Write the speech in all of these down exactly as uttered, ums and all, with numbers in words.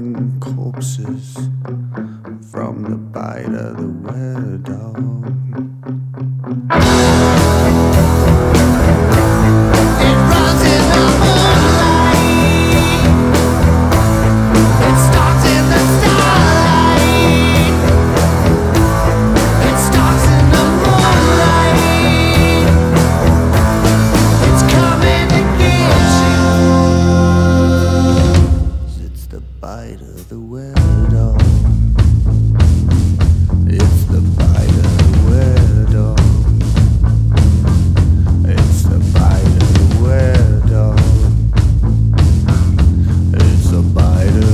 eating corpses from the bite of the Weredog. It runs in the moonlight. It starts in the starlight. It starts in the moonlight. It's coming to get you. It's the bite of the Weredog. It's the bite of the Weredog. It's the bite of the Weredog. It's the bite of the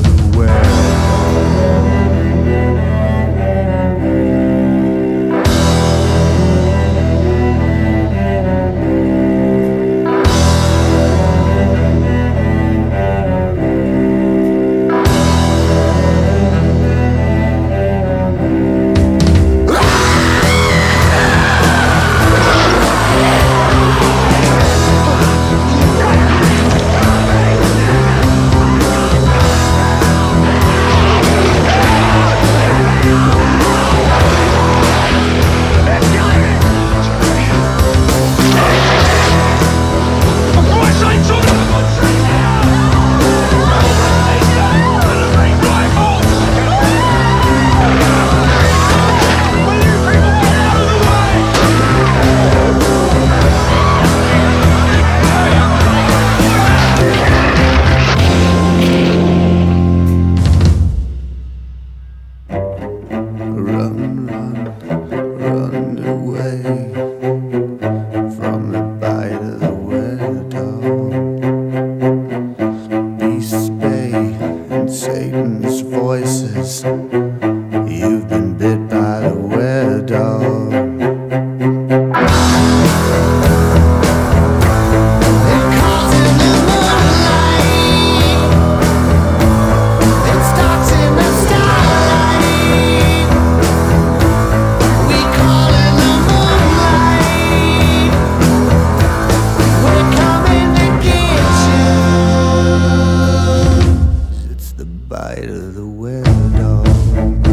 Run, run, run away from the bite of the Weredog. Beasts bay and Satan's voices. You've been bit by the Weredog. Bite of the Weredog.